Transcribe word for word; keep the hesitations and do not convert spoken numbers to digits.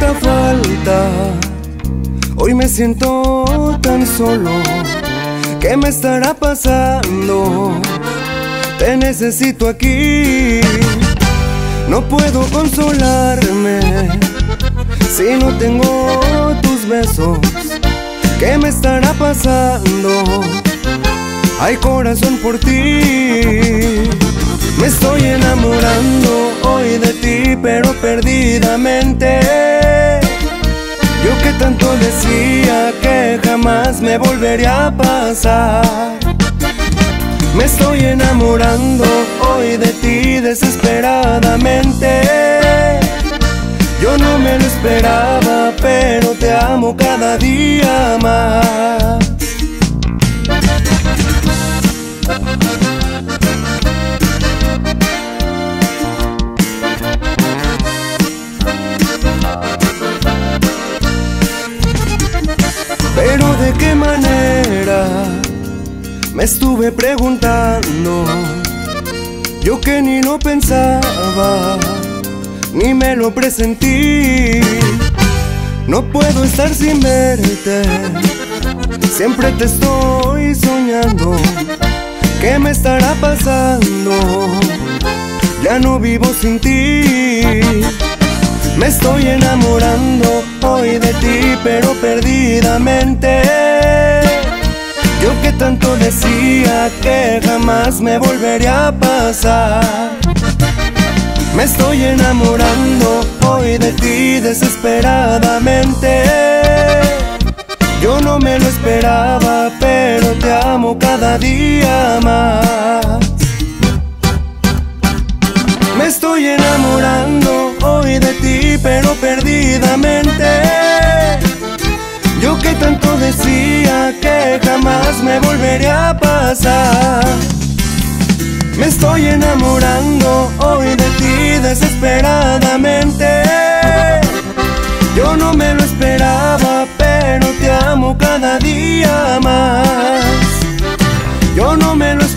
tanta falta. Hoy me siento tan solo. ¿Qué me estará pasando? Te necesito aquí. No puedo consolarme si no tengo tus besos. ¿Qué me estará pasando? Hay corazón por ti. Me estoy enamorando hoy de ti, pero perdidamente. Yo que tanto decía que jamás me volvería a pasar. Me estoy enamorando hoy de ti desesperadamente. Yo no me lo esperaba, pero te amo cada día más. Pero de qué manera, me estuve preguntando. Yo que ni lo pensaba, ni me lo presentí. No puedo estar sin verte, siempre te estoy soñando. ¿Qué me estará pasando? Ya no vivo sin ti. Me estoy enamorando hoy de ti, pero perdidamente. Yo que tanto decía que jamás me volvería a pasar. Me estoy enamorando hoy de ti desesperadamente. Yo no me lo esperaba, pero te amo cada día más. Me estoy enamorando hoy de ti, pero perdidamente. Yo que tanto decía que jamás me volvería a pasar. Me estoy enamorando hoy de ti desesperadamente. Yo no me lo esperaba, pero te amo cada día más. Yo no me lo